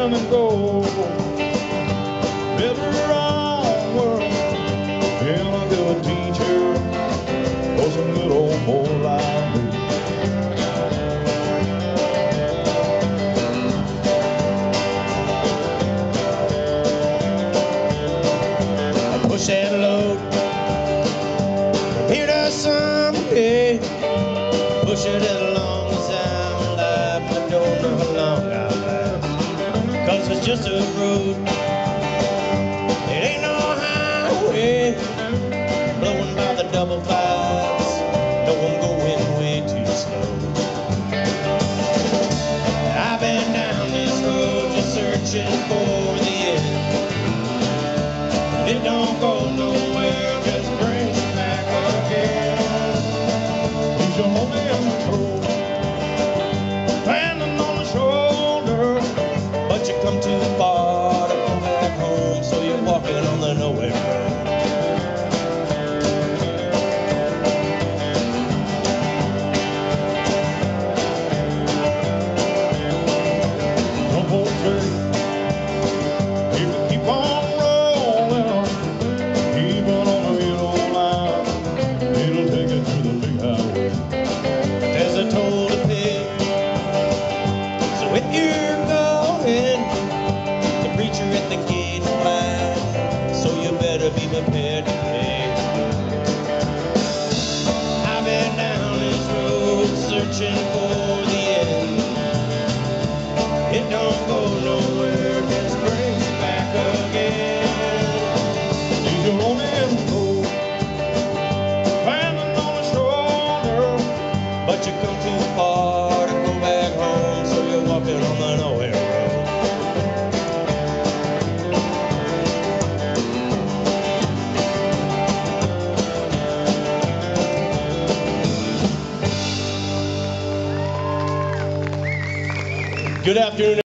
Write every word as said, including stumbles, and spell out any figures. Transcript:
turn and go. Better round world, and I'll do a teacher for some good old boy like me. Push that load here to someday. Push it as long as I'm alive. I don't know how long I'll last, 'cause it's just a road. It ain't no highway. Blowing by the double fives. No, I'm going way too slow. I've been down this road just searching for the end. It don't go nowhere, just brings you back again. He's your only road, standing on the shoulder, but you come too far to go back home, so you're walking on the nowhere road. Some folks say if you keep on rolling, even on the yellow line, it'll take you to the big highway. There's a toll to pay, so if you're going, the preacher at the gate is blind, so you better be prepared to pay. I've been down this road searching for the end. It don't go nowhere, just brings you back again. He's your only road, standing on the shoulder, but you come too far to go back home, so you're walking on the nowhere road. Good afternoon.